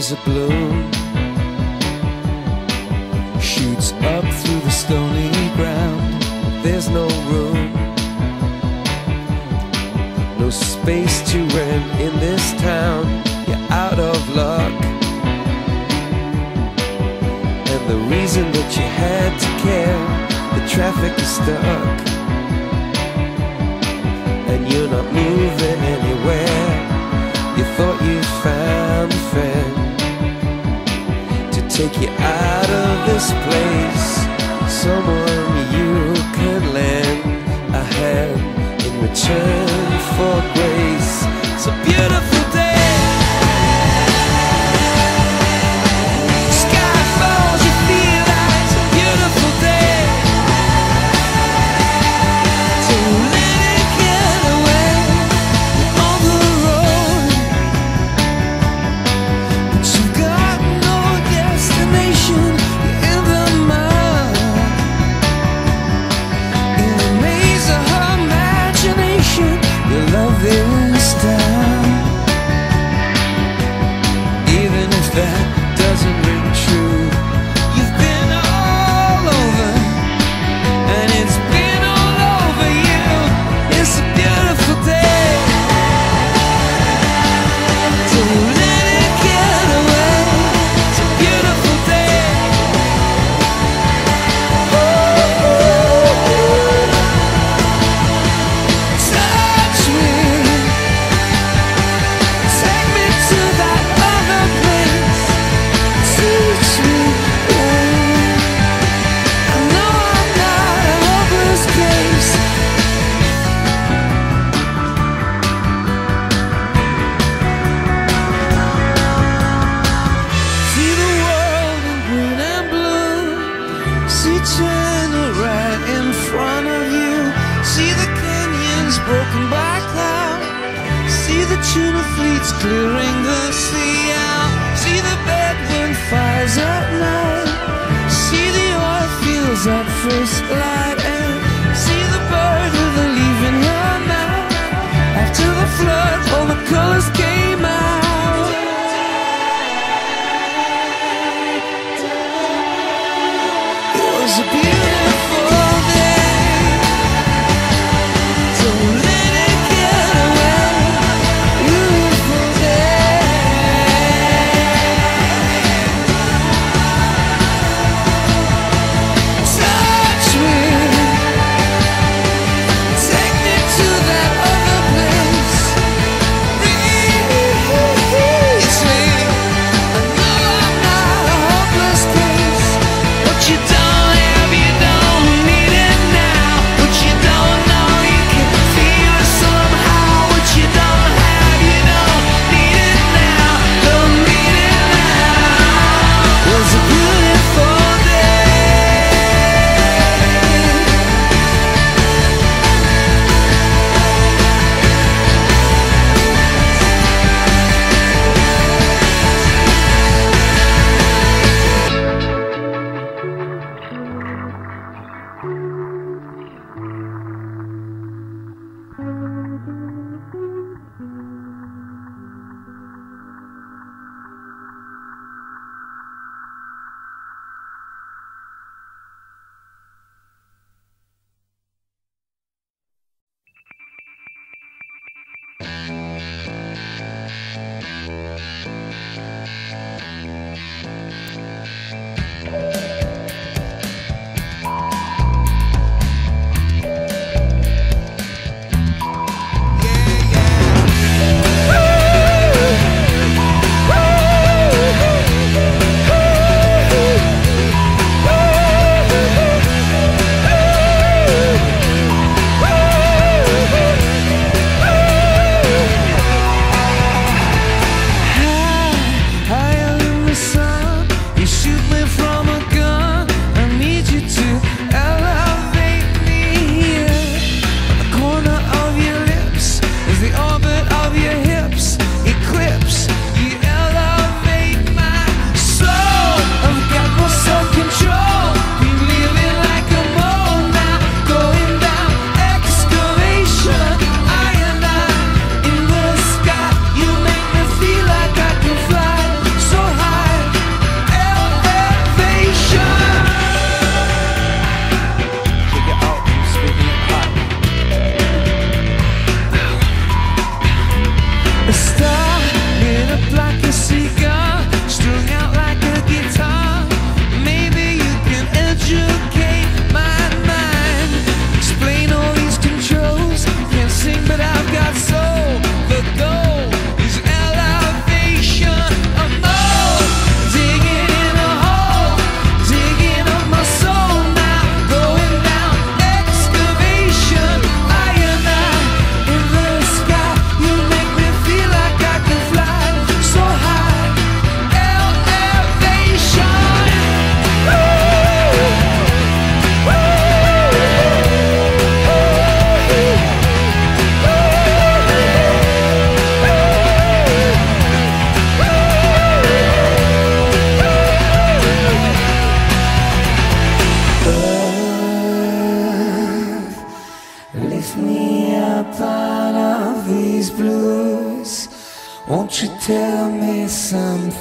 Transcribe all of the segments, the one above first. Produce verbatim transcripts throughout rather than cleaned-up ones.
there's a bloom shoots up through the stony ground. There's no room, no space to rent in this town. You're out of luck, and the reason that you had to care, the traffic is stuck, and you're not moving anywhere. You thought you found a friend to take you out of this place, someone you could lend a hand in return for grace. It's a beautiful day. Sky falls, you feel like it's a beautiful day. So let it get away on the road, but you've got no destination. You're in the mud, in the maze of her imagination. Your love is down, even if that doesn't ring true. You've been all over, and it's been all over you. It's a beautiful day, so let it get away. It's a beautiful day. Touch me, take me to that other place. Teach me, oh, I know I'm not a hopeless case. See the world in green and blue. See China right in front of you. See the canyons broken by cloud. See the tuna fleets clearing the sea out. See the bedroom fires at night. See the oil fields at first light. And see the bird with a leaf in her mouth. After the flood, all the colors came out. It was a beautiful day, so let it get away. Beautiful day. Touch me, take me to that other place. Release me, I know I'm not a hopeless case. What you done, have you done?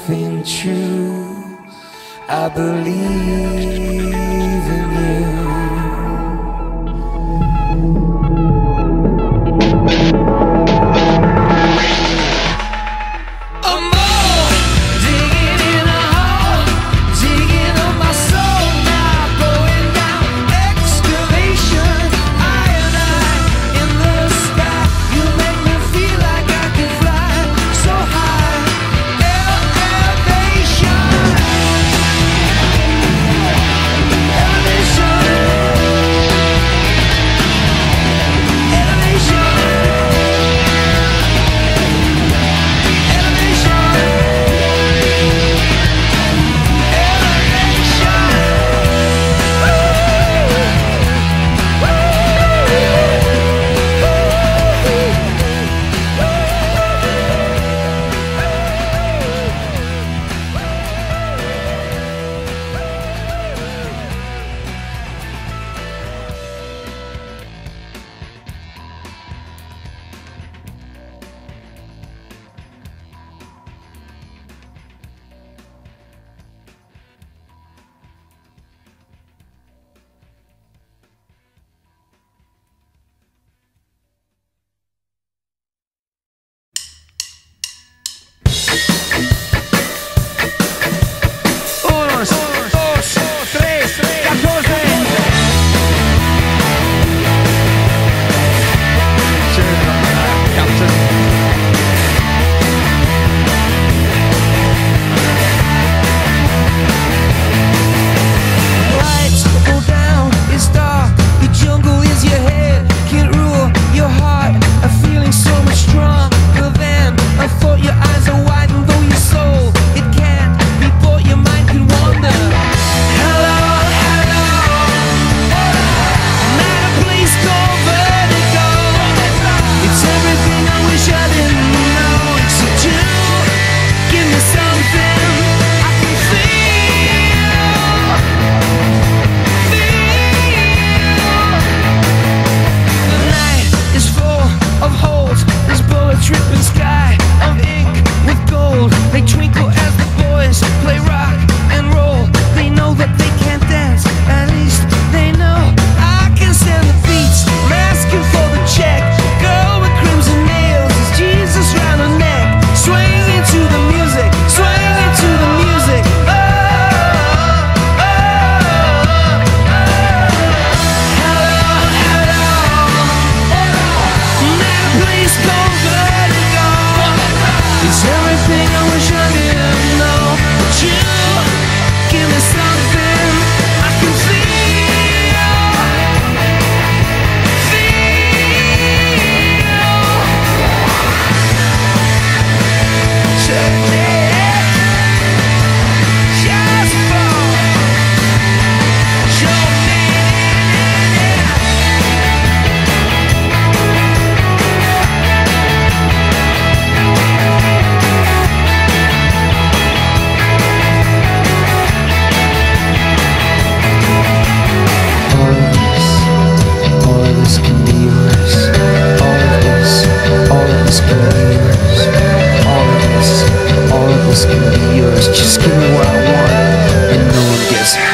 something true. I believe in you. Just give me what I want, and no one gets